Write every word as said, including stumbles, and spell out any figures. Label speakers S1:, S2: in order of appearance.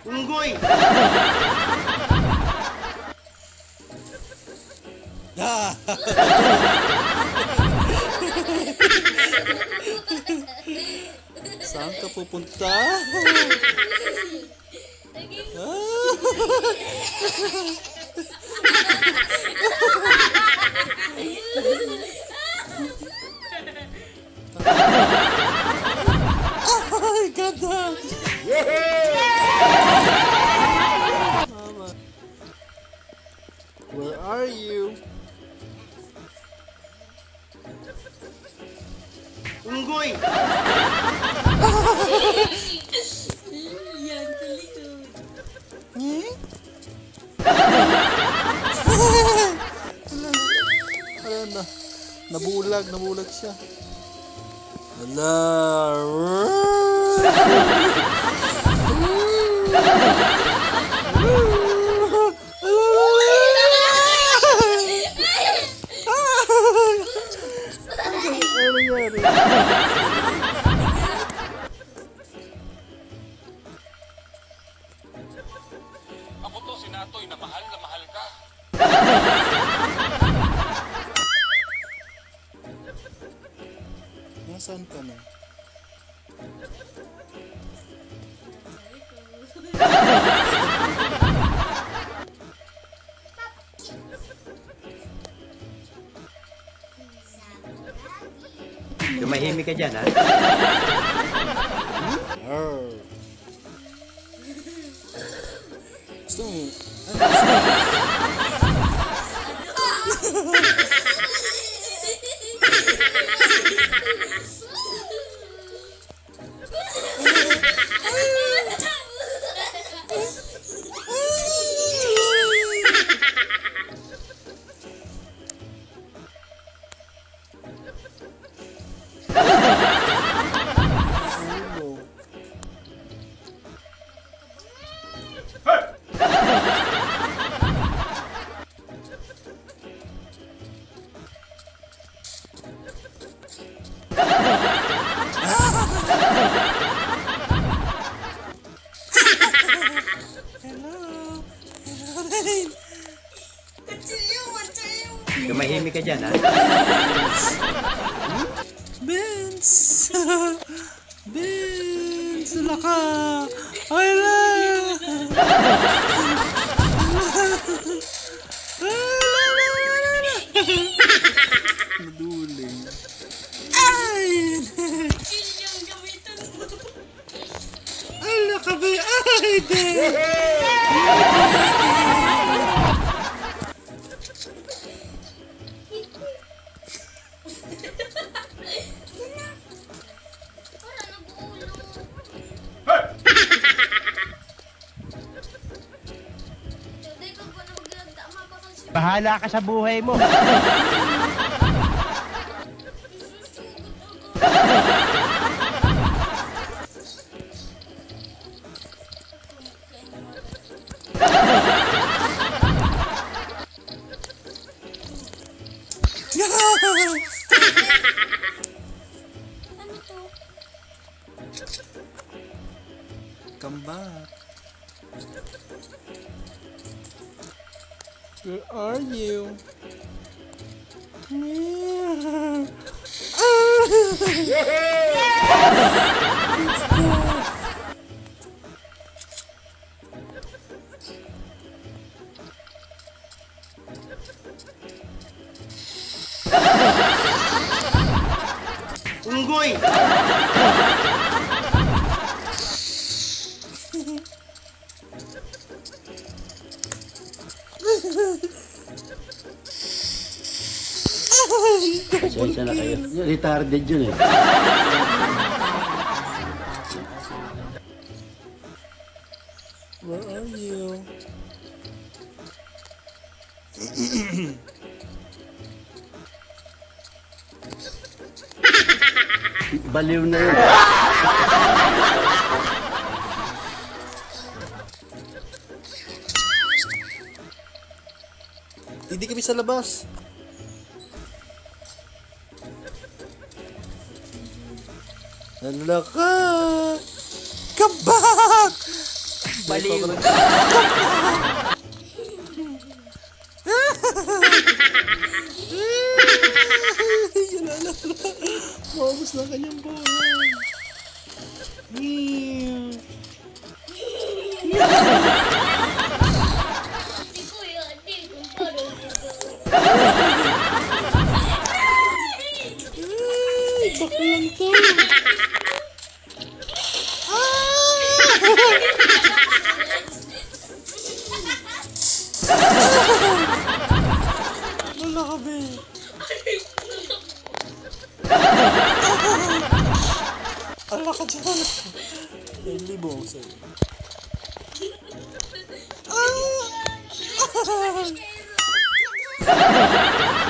S1: Unggoy!
S2: Saan ka pupunta? Ay, ganda! Mama. Where are you?
S1: Unggoy!
S3: Yan, sa likod.
S2: Hmm? Wala na. Nabulag, nabulag siya. Hala. Ano nangyari?
S4: Ako to, si Natoy, na mahal na mahal ka.
S2: Nasaan ka na?
S1: Tumahimik ka dyan, ha?
S2: Arr. Gusto mo?
S1: Tumahimik ka dyan, ha?
S2: Benz! Benz! Wala ka! Wala! Naduling. Ay!
S3: Chill yung gamitan mo.
S2: Ala ka ba? Ay! Benz!
S1: Bahala ka sa buhay mo.
S3: Ano to?
S2: Come back. Where are you?
S1: Unggoy!
S5: Pasensya na kayo. Retarded yun eh.
S2: Where are you?
S5: Baliw na yun.
S2: Hindi kami sa labas. Hala ka! Come back!
S1: Baliw.
S2: Yan na lang. Maubos na kanyang buhay. Meow.
S3: Ate ko yun, ate ko. Parang
S2: Ay, baklang to. Wala ka, be. Ala ka dyan. May libong sa'yo. Ah!